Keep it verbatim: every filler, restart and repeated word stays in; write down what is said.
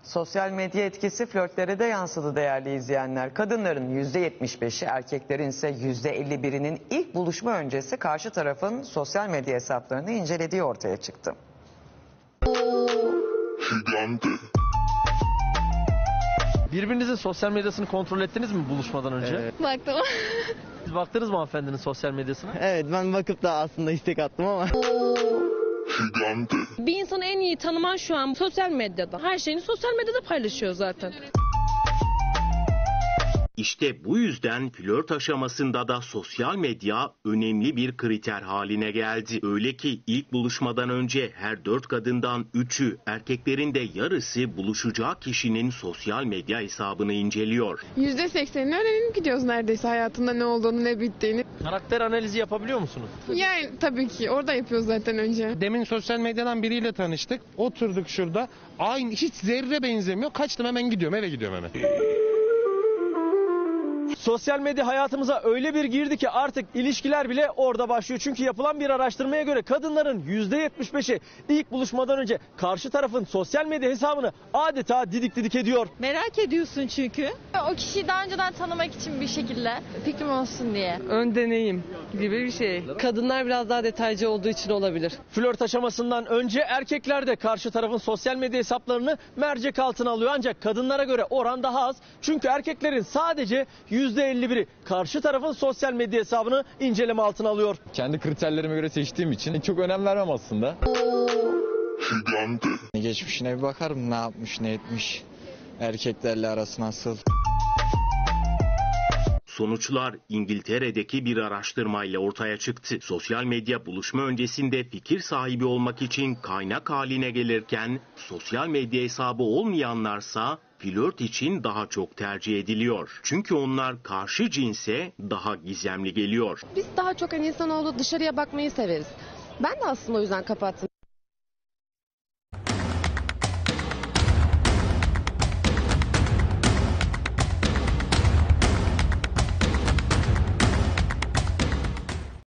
Sosyal medya etkisi flörtlere de yansıdı değerli izleyenler. Kadınların yüzde yetmiş beşi, erkeklerin ise yüzde elli birinin ilk buluşma öncesi karşı tarafın sosyal medya hesaplarını incelediği ortaya çıktı. Birbirinizin sosyal medyasını kontrol ettiniz mi buluşmadan önce? Evet. Baktım. Siz baktınız mı hanımefendinin sosyal medyasına? Evet, ben bakıp da aslında istek attım ama. Bir insanı en iyi tanıman şu an sosyal medyada. Her şeyini sosyal medyada paylaşıyor zaten. İşte bu yüzden flört aşamasında da sosyal medya önemli bir kriter haline geldi. Öyle ki ilk buluşmadan önce her dört kadından üçü, erkeklerin de yarısı buluşacağı kişinin sosyal medya hesabını inceliyor. yüzde seksenini öğrenip gidiyoruz neredeyse hayatında ne olduğunu, ne bittiğini. Karakter analizi yapabiliyor musunuz? Yani tabii ki orada yapıyoruz zaten önce. Demin sosyal medyadan biriyle tanıştık. Oturduk şurada. Aynı, hiç zerre benzemiyor. Kaçtım, hemen gidiyorum, eve gidiyorum hemen. Sosyal medya hayatımıza öyle bir girdi ki artık ilişkiler bile orada başlıyor. Çünkü yapılan bir araştırmaya göre kadınların yüzde yetmiş beşi ilk buluşmadan önce karşı tarafın sosyal medya hesabını adeta didik didik ediyor. Merak ediyorsun çünkü. O kişiyi daha önceden tanımak için bir şekilde fikrim olsun diye. Ön deneyim gibi bir şey. Kadınlar biraz daha detaycı olduğu için olabilir. Flört aşamasından önce erkekler de karşı tarafın sosyal medya hesaplarını mercek altına alıyor. Ancak kadınlara göre oran daha az. Çünkü erkeklerin sadece yüzde elli biri karşı tarafın sosyal medya hesabını inceleme altına alıyor. Kendi kriterlerime göre seçtiğim için çok önem vermem aslında. Geçmişine bir bakarım, ne yapmış, ne etmiş, erkeklerle arası nasıl. Sonuçlar İngiltere'deki bir araştırmayla ortaya çıktı. Sosyal medya buluşma öncesinde fikir sahibi olmak için kaynak haline gelirken sosyal medya hesabı olmayanlarsa flört için daha çok tercih ediliyor. Çünkü onlar karşı cinse daha gizemli geliyor. Biz daha çok hani insanoğlu dışarıya bakmayı severiz. Ben de aslında o yüzden kapattım.